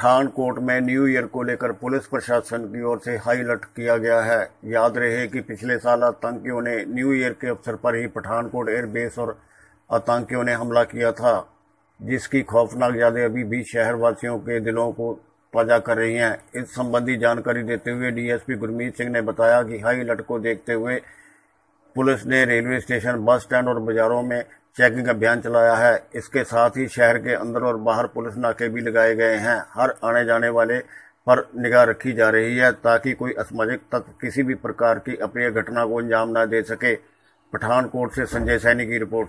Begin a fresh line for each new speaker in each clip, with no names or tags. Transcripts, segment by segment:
पठानकोट में new year को लेकर पुलिस प्रशासन की ओर से हाई अलर्ट किया गया है। याद रहे कि पिछले साल आतंकियों ने न्यू ईयर के अवसर पर ही पठानकोट एयरबेस और आतंकियों ने हमला किया था, जिसकी खौफनाक यादें अभी भी शहरवासियों के दिलों को ताजा कर रही हैं। इस संबंधी जानकारी देते हुए डीएसपी गुरमीत सिंह ने बताया कि हाई अलर्ट को देखते हुए पुलिस ने रेलवे स्टेशन, बस स्टैंड और बाजारों में चेकिंग अभियान चलाया है। इसके साथ ही शहर के अंदर और बाहर पुलिस नाके भी लगाए गए हैं। हर आने जाने वाले पर निगाह रखी जा रही है ताकि कोई असामाजिक तत्व किसी भी प्रकार की अप्रिय घटना को अंजाम न दे सके। पठानकोट से संजय सैनी की रिपोर्ट।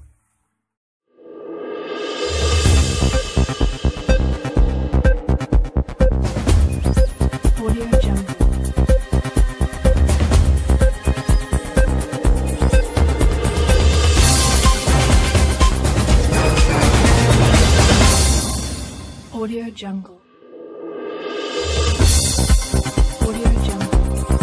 Audio Jungle. Audio Jungle.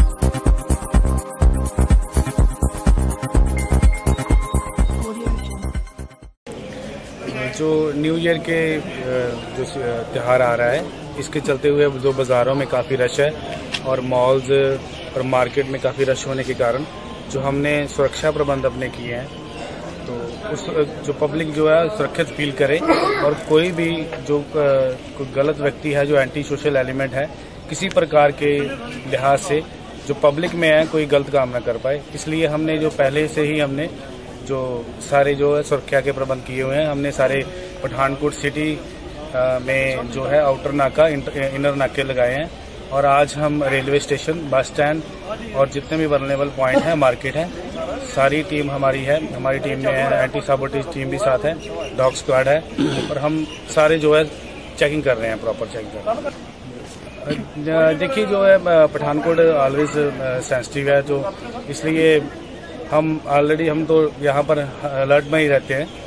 Audio Jungle.
जो न्यू ईयर के जो त्यौहार आ रहा है, इसके चलते हुए जो बाज़ारों में काफ़ी रश है और मॉल्स और मार्केट में काफ़ी रश होने के कारण जो हमने सुरक्षा प्रबंध अपने किए हैं, तो उस जो पब्लिक जो है सुरक्षित फील करे और कोई भी जो कोई गलत व्यक्ति है, जो एंटी सोशल एलिमेंट है, किसी प्रकार के लिहाज से जो पब्लिक में है कोई गलत काम ना कर पाए। इसलिए हमने जो पहले से ही हमने जो सारे जो है सुरक्षा के प्रबंध किए हुए हैं। हमने सारे पठानकोट सिटी में जो है आउटर नाका, इनर नाके लगाए हैं और आज हम रेलवे स्टेशन, बस स्टैंड और जितने भी वल्नरेबल पॉइंट हैं, मार्केट है, सारी टीम हमारी है। हमारी टीम में एंटी साबोटेज टीम भी साथ है, डॉग स्क्वाड है और हम सारे जो है चेकिंग कर रहे हैं, प्रॉपर चेकिंग कर रहे हैं। देखिए जो है पठानकोट ऑलवेज सेंसिटिव है, तो इसलिए हम तो यहाँ पर अलर्ट में ही रहते हैं।